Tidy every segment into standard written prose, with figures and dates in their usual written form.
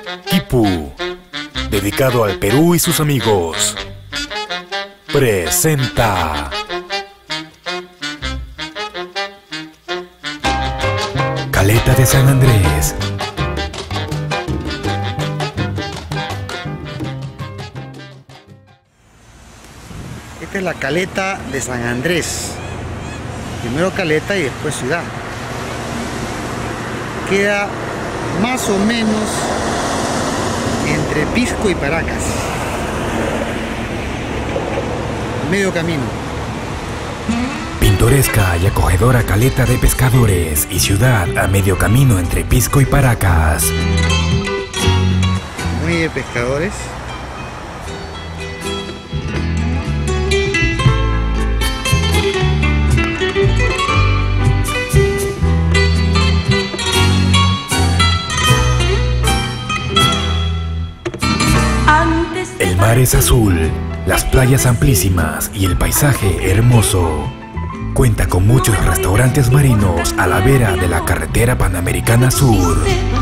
Quipu, dedicado al Perú y sus amigos, presenta Caleta de San Andrés. Esta es la caleta de San Andrés. Primero caleta y después ciudad. Queda más o menos entre Pisco y Paracas. Medio camino. Pintoresca y acogedora caleta de pescadores y ciudad a medio camino entre Pisco y Paracas. Muelle de pescadores. El mar es azul, las playas amplísimas y el paisaje hermoso. Cuenta con muchos restaurantes marinos a la vera de la carretera Panamericana Sur.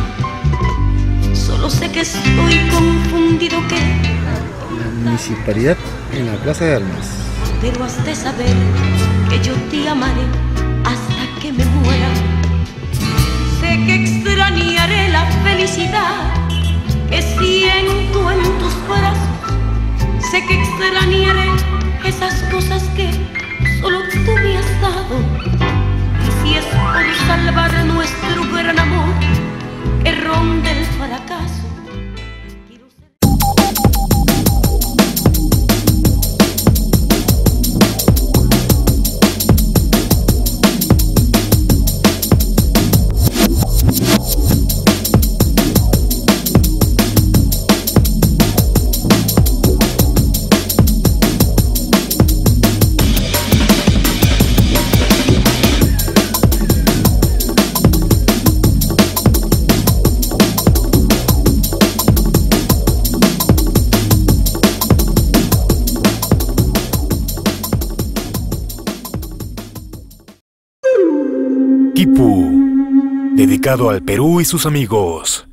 Solo sé que estoy confundido que La municipalidad en la Plaza de Armas. pero has de saber que yo te amaré hasta que me muera. Sé que extrañaré la felicidad que siento en tus brazos. Sé que extrañaré esas cosas que solo tú me has dado. Y si es por salvar nuestro gran amor que ronda el fracaso, quiero ser... Quipu, dedicado al Perú y sus amigos.